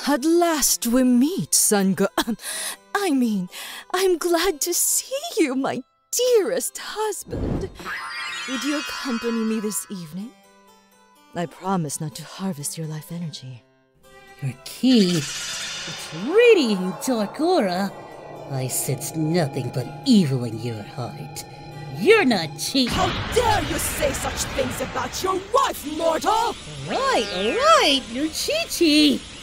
At last we meet, I'm glad to see you, my dearest husband. Would you accompany me this evening? I promise not to harvest your life energy. Your key? It's radiating dark aura. I sense nothing but evil in your heart. You're not cheating. How dare you say such things about your wife, mortal! Alright, you're Chi-Chi.